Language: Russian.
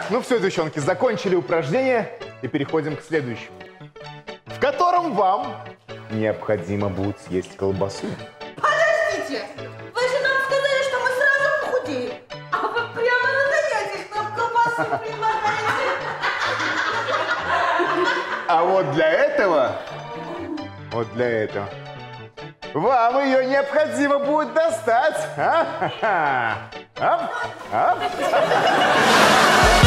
ну все, девчонки, закончили упражнение и переходим к следующему, в котором вам необходимо будет съесть колбасу. Подождите! Вы же нам сказали, что мы сразу похудеем. А вы прямо на занятиях нам колбасу предлагаете. А вот для этого, вам ее необходимо будет достать. Ап, ап.